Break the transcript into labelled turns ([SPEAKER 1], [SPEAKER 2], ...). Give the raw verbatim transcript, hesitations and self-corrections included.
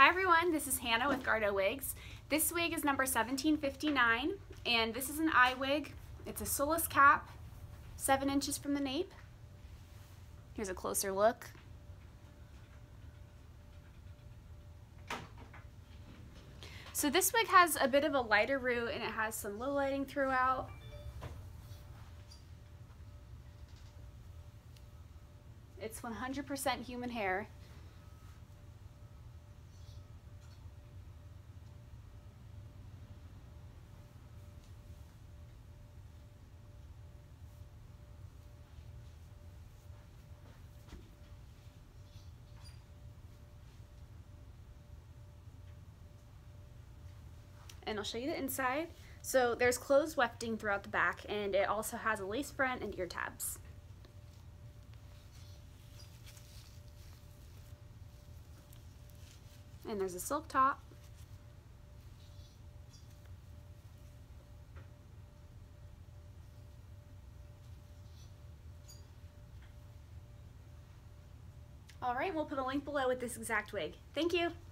[SPEAKER 1] Hi everyone, this is Hannah with Gardeaux wigs. This wig is number seventeen fifty-nine, and this is an Iwig. It's a sewless cap, seven inches from the nape. Here's a closer look. So this wig has a bit of a lighter root and it has some low lighting throughout. It's one hundred percent human hair. And I'll show you the inside. So there's closed wefting throughout the back, and it also has a lace front and ear tabs. And there's a silk top. All right, we'll put a link below with this exact wig. Thank you.